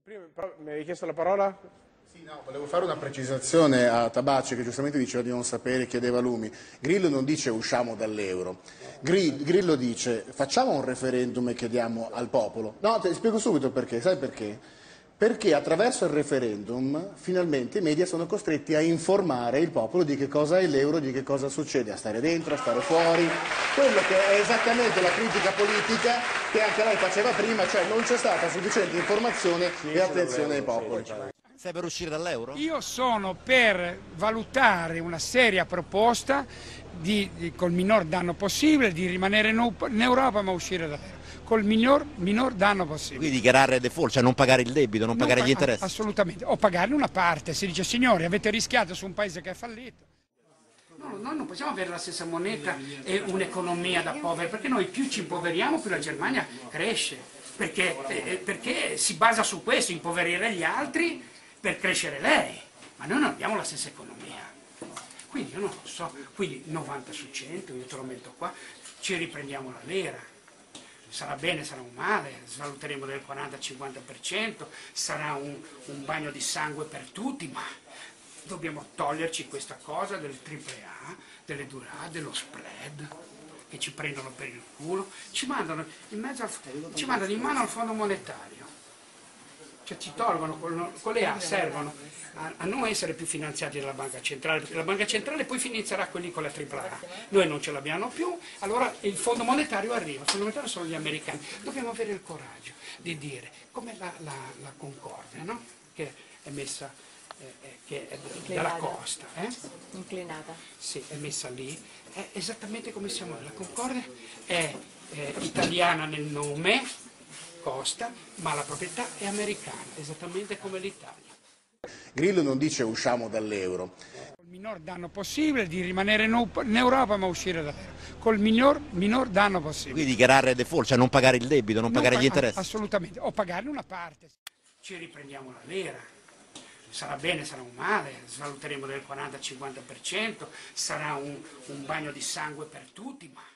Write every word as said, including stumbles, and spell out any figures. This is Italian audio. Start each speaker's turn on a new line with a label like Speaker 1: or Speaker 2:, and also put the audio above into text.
Speaker 1: Prima mi hai chiesto la parola?
Speaker 2: Sì, no, volevo fare una precisazione a Tabacci che giustamente diceva di non sapere, chiedeva lumi. Grillo non dice usciamo dall'euro, Grillo dice facciamo un referendum e chiediamo al popolo. No, te spiego subito perché, sai perché? Perché attraverso il referendum finalmente i media sono costretti a informare il popolo di che cosa è l'euro, di che cosa succede, a stare dentro, a stare fuori. Quello che è esattamente la critica politica che anche lei faceva prima, cioè non c'è stata sufficiente informazione e attenzione ai popoli.
Speaker 3: Sei per uscire dall'euro?
Speaker 4: Io sono per valutare una seria proposta di, di, col minor danno possibile di rimanere in Europa ma uscire dall'euro, col minor, minor danno possibile.
Speaker 3: Quindi dichiarare default, cioè non pagare il debito, non, non pagare gli interessi?
Speaker 4: Assolutamente, o pagarne una parte, si dice signori avete rischiato su un paese che è fallito. No, noi non possiamo avere la stessa moneta e un'economia da poveri, perché noi più ci impoveriamo più la Germania cresce, perché, eh, perché si basa su questo, impoverire gli altri per crescere lei, ma noi non abbiamo la stessa economia. Quindi io non lo so, quindi novanta su cento, io te lo metto qua, ci riprendiamo la lira. Sarà bene, sarà un male, svaluteremo del quaranta cinquanta per cento, sarà un, un bagno di sangue per tutti, ma dobbiamo toglierci questa cosa del triple A, delle durate, dello spread, che ci prendono per il culo, ci mandano in, mezzo al, ci mandano in mano al Fondo Monetario. Cioè ci tolgono, con le A servono a, a non essere più finanziati dalla Banca Centrale, perché la Banca Centrale poi finanzierà quelli con la tripla A. Noi non ce l'abbiamo più, allora il Fondo Monetario arriva, il Fondo Monetario sono gli americani. Dobbiamo avere il coraggio di dire, come la, la, la Concordia, no? Che è messa, eh, che è dalla costa. Eh?
Speaker 5: Inclinata.
Speaker 4: Sì, è messa lì, è esattamente come siamo noi. La Concordia è eh, italiana nel nome, costa, ma la proprietà è americana, esattamente come l'Italia.
Speaker 2: Grillo non dice usciamo dall'euro.
Speaker 4: Col minor danno possibile di rimanere in Europa ma uscire dall'euro, col minor, minor danno possibile.
Speaker 3: Quindi dichiarare default, cioè non pagare il debito, non, non pagare gli interessi?
Speaker 4: Assolutamente, o pagarne una parte. Ci riprendiamo la lira. Sarà bene, sarà un male, svaluteremo del quaranta cinquanta per cento, sarà un, un bagno di sangue per tutti, ma